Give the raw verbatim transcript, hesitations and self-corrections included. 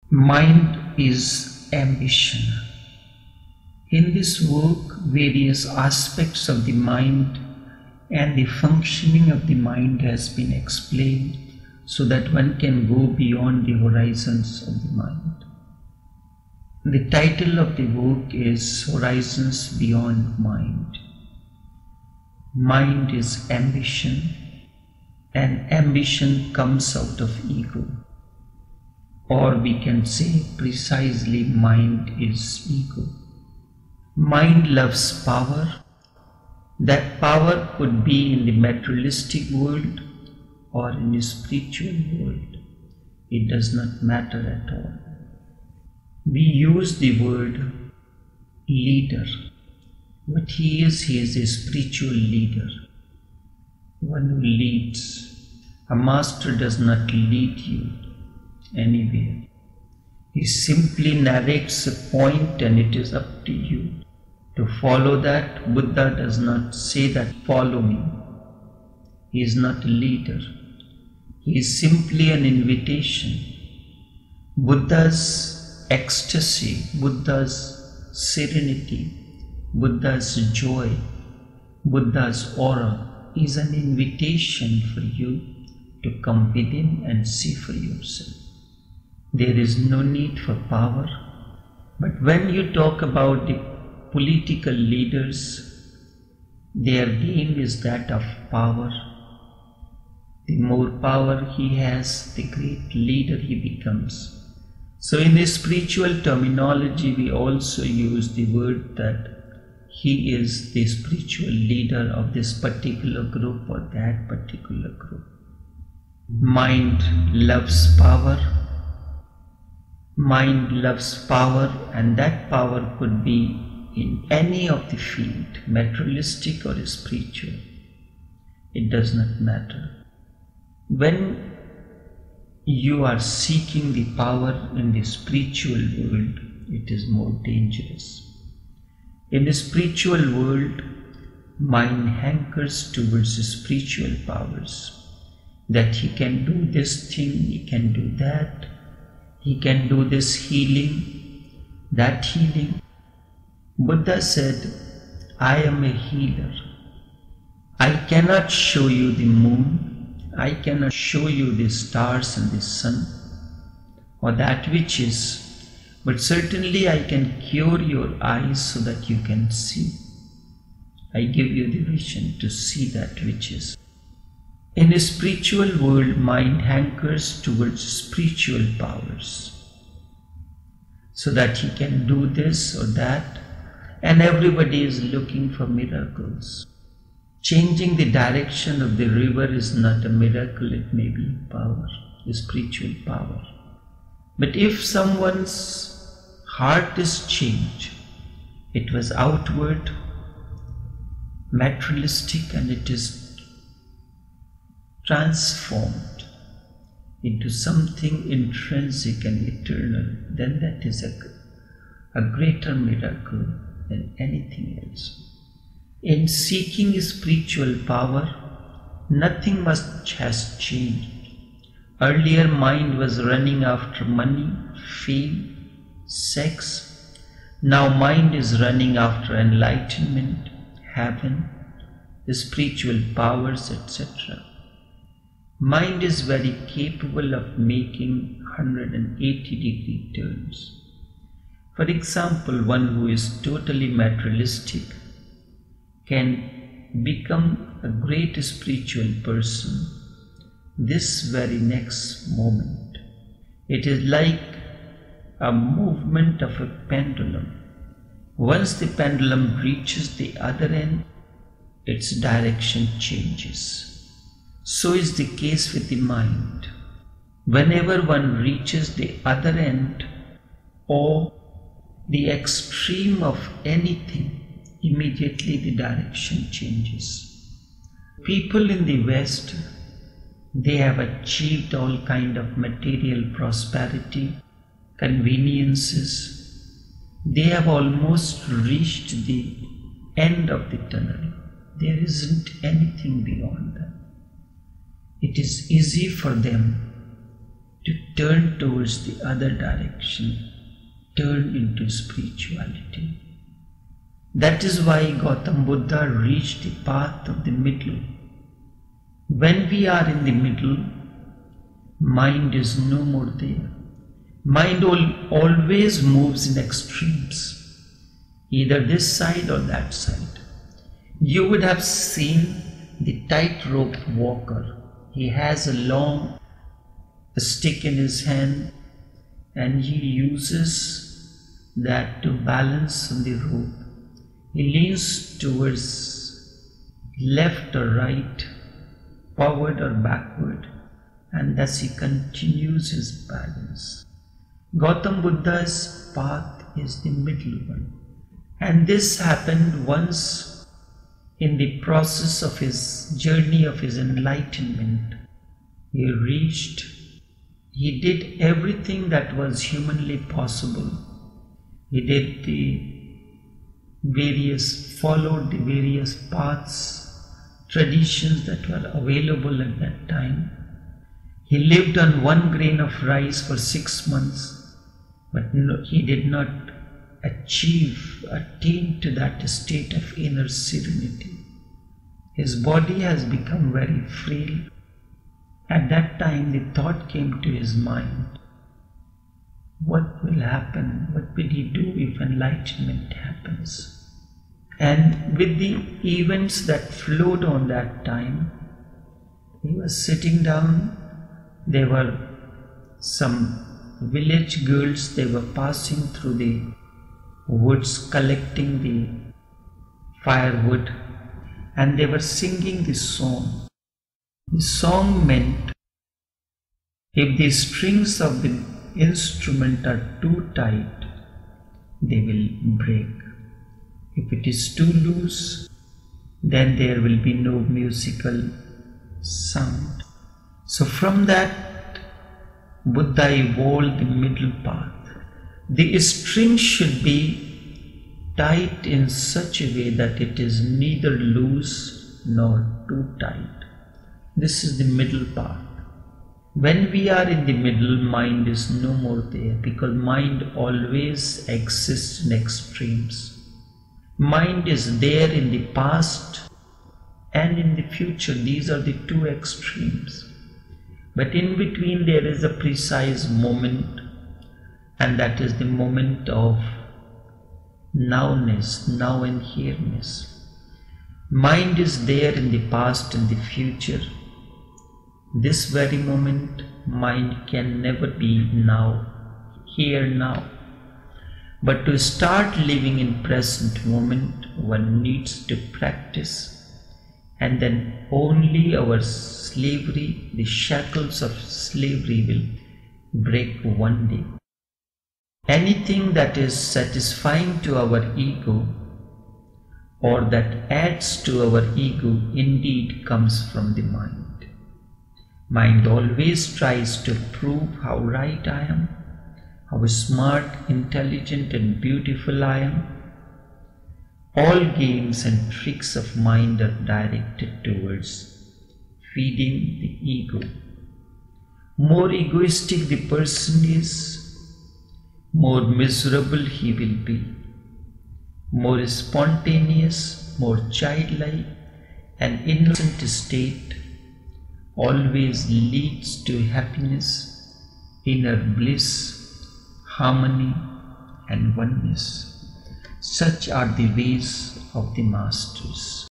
Mind is ambition. In this work, various aspects of the mind and the functioning of the mind has been explained so that one can go beyond the horizons of the mind. The title of the work is Horizons Beyond Mind. Mind is ambition, and ambition comes out of ego. Or we can say precisely, mind is ego. Mind loves power. That power could be in the materialistic world or in the spiritual world. It does not matter at all. We use the word leader. What he is, he is a spiritual leader, one who leads. A master does not lead you anywhere. He simply narrates a point and it is up to you to follow that. Buddha does not say that, follow me. He is not a leader. He is simply an invitation. Buddha's ecstasy, Buddha's serenity, Buddha's joy, Buddha's aura is an invitation for you to come within and see for yourself. There is no need for power. But when you talk about the political leaders, their game is that of power. The more power he has, the great leader he becomes. So in the spiritual terminology, we also use the word that he is the spiritual leader of this particular group or that particular group. Mind loves power. Mind loves power, and that power could be in any of the field, materialistic or spiritual. It does not matter. When you are seeking the power in the spiritual world, it is more dangerous. In the spiritual world, mind hankers towards the spiritual powers, that he can do this thing, he can do that, he can do this healing, that healing. Buddha said, I am a healer. I cannot show you the moon, I cannot show you the stars and the sun, or that which is, but certainly I can cure your eyes so that you can see. I give you the vision to see that which is. In a spiritual world, mind hankers towards spiritual powers, so that he can do this or that, and everybody is looking for miracles. Changing the direction of the river is not a miracle, it may be power, a spiritual power. But if someone's heart is changed, it was outward, materialistic, and it is transformed into something intrinsic and eternal, then that is a, a greater miracle than anything else. In seeking spiritual power, nothing much has changed. Earlier, mind was running after money, fame, sex. Now mind is running after enlightenment, heaven, the spiritual powers, et cetera. Mind is very capable of making one hundred eighty degree turns. For example, one who is totally materialistic can become a great spiritual person this very next moment. It is like a movement of a pendulum. Once the pendulum reaches the other end, its direction changes. So is the case with the mind. Whenever one reaches the other end or the extreme of anything, immediately the direction changes. People in the West, they have achieved all kind of material prosperity, conveniences. They have almost reached the end of the tunnel. There isn't anything beyond that. It is easy for them to turn towards the other direction, turn into spirituality. That is why Gautam Buddha reached the path of the middle. When we are in the middle, mind is no more there. Mind always moves in extremes, either this side or that side. You would have seen the tightrope walker. He has a long stick in his hand and he uses that to balance on the rope. He leans towards left or right, forward or backward, and thus he continues his balance. Gautam Buddha's path is the middle one. And this happened once in the process of his journey of his enlightenment. He reached, he did everything that was humanly possible. He did the various, followed the various paths, traditions that were available at that time. He lived on one grain of rice for six months, but no, he did not achieve, attain to that state of inner serenity. His body has become very frail. At that time the thought came to his mind, what will happen? What will he do if enlightenment happens? And with the events that flowed on that time, he was sitting down. There were some village girls, they were passing through the woods collecting the firewood, and they were singing this song. The song meant, if the strings of the instrument are too tight, they will break. If it is too loose, then there will be no musical sound. So from that, Buddha evolved the middle path. The string should be tight in such a way that it is neither loose nor too tight. This is the middle path. When we are in the middle, mind is no more there, because mind always exists in extremes. Mind is there in the past and in the future. These are the two extremes. But in between there is a precise moment, and that is the moment of nowness, now and here-ness. Mind is there in the past and the future. This very moment, mind can never be now, here now. But to start living in present moment, one needs to practice, and then only our slavery, the shackles of slavery will break one day. Anything that is satisfying to our ego or that adds to our ego indeed comes from the mind. Mind always tries to prove how right I am, how smart, intelligent and beautiful I am. All games and tricks of mind are directed towards feeding the ego. More egoistic the person is, more miserable he will be. More spontaneous, more childlike and innocent state always leads to happiness, inner bliss, harmony and oneness. Such are the ways of the masters.